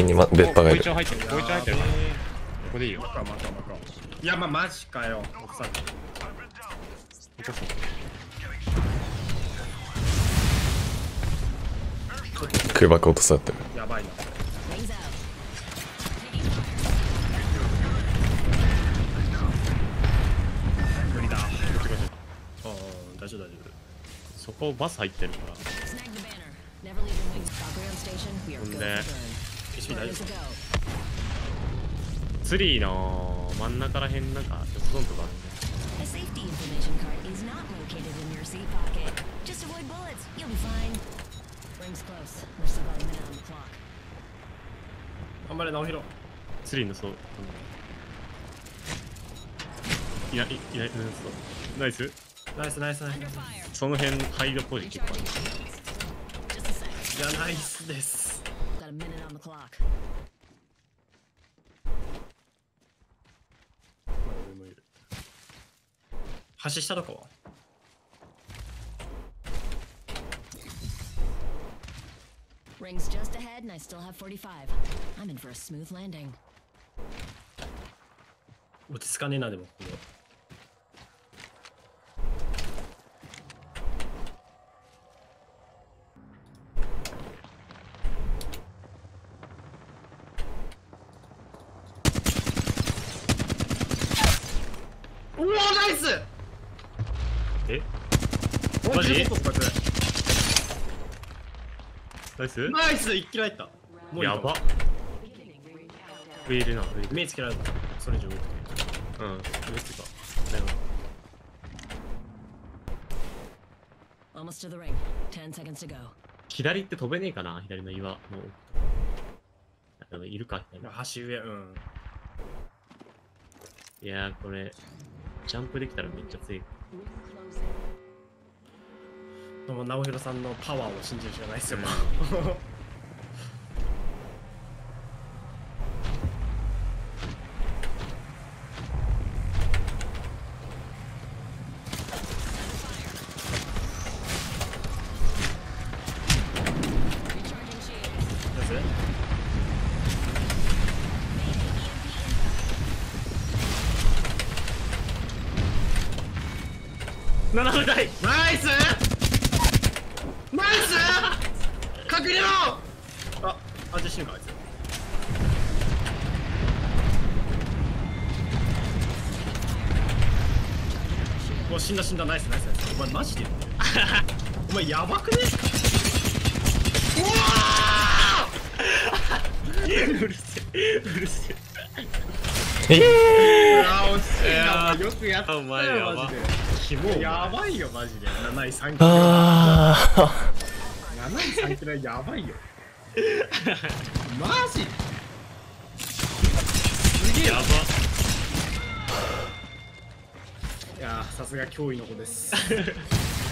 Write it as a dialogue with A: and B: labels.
A: に、ベッパがいる。
B: ボイチョン入ってる。ボイチョン入ってる。ここでいいよ。
C: いや、マジかよ。
A: 空爆落とされてる。
C: やばいな。無理だ。大丈夫大丈夫。
B: そこバス入ってるから。ほんで、ツリーの真ん中らへんなんかヨットゾーンとかあるね。
C: 頑張れ直弘。
B: ツリーのそう。いないないそう。ナイス。
C: ナイスナイスナイス。
B: その辺ハイドポジ結構ある。
C: いや、ナイスです。橋下とかは
D: Rings just ahead, and I still have 45. I'm in for a smooth landing.
C: 落ち着かねえな、でもここうわナイス。
B: えマジナイス
C: ナイス一気られた。もういいか
B: やば上いるな。
C: 目つけられた。それ以上動く
B: うん上ってかだよ
D: Almost to the ring. 10 seconds to go.
B: 左って飛べねえかな。左の岩のでもいるか左の
C: 橋上。うん
B: いやーこれジャンプできたらめっちゃ強い。
C: でも直弘さんのパワーを信じるしかないっすよ、もう。
B: 7分台
C: ナイスナイス隠れろ。あ、じゃあ死ぬかあいつ。もう死んだ死んだ。ナイスナイスナイス。お前マジでお前やばくね。うわ
B: うるせえうるせ
C: ー惜しいな。よくやった
B: お前やばキモ
C: やばいよマジで。7位3キロ。
A: あ
C: 7位3キロやばいよ。マジすげえ
B: やば。
C: いやーさすが脅威の子です。